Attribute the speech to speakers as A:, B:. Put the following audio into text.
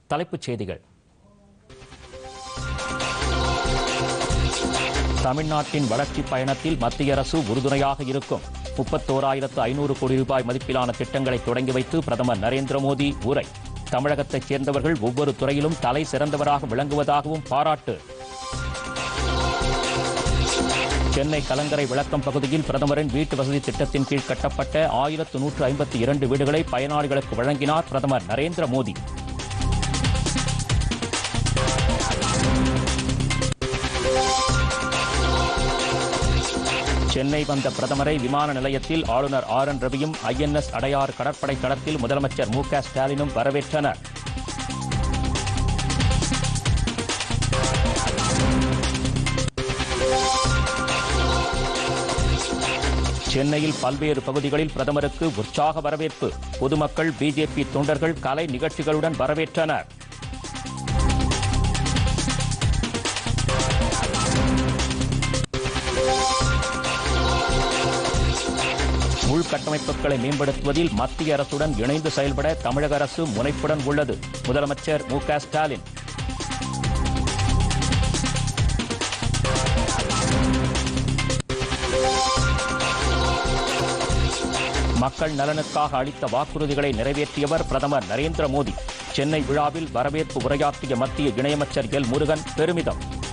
A: தலைப்புச் செய்திகள். தமிழ்நாட்டின் வளர்ச்சிப் பயணத்தில் மத்திய அரசு உறுதுணையாக இருக்கும். 31,500 கோடி ரூபாய் மதிப்பிலான திட்டங்களை தொடங்கி வைத்து பிரதமர் நரேந்திர மோடி உரை. தமிழகத்தைச் சேர்ந்தவர்கள் ஒவ்வொரு துறையிலும் தலை சிறந்தவராக விளங்குவதாகவும் பாராட்டு. சென்னை கலங்கரை விளக்கம் பகுதியில் பிரதமரின் வீட்டு வசதி திட்டத்தின் கீழ் கட்டப்பட்ட 1152 வீடுகளை பயனாளிகளுக்கு வழங்கினார் பிரதமர் நரேந்திர மோடி. சென்னை வந்த பிரதமரை விமான நிலையத்தில் ஆளுநர் ஆர்.என். ரவியும் INS அடையாறு கடற்படை தளத்தில் முதலமைச்சர் மு.க. ஸ்டாலினும் வரவேற்றனர். சென்னையில் பல்வேறு பகுதிகளில் பிரதமருக்கு உற்சாக வரவேற்பு. பொதுமக்கள், பிஜேபி தொண்டர்கள் கலை நிகழ்ச்சிகளுடன் வரவேற்றனர். உள்கட்டமைப்புகளை மேம்படுத்துவதில் மத்திய அரசுடன் இணைந்து செயல்பட தமிழக அரசு முனைப்புடன் உள்ளது. முதலமைச்சர் மு.க. ஸ்டாலின். மக்கள் நலனுக்காக அளித்த வாக்குறுதிகளை நிறைவேற்றியவர் பிரதமர் நரேந்திர மோடி. சென்னை விழாவில் வரவேற்பு உரையாற்றிய மத்திய இணையமைச்சர் எல். முருகன் பெருமிதம்.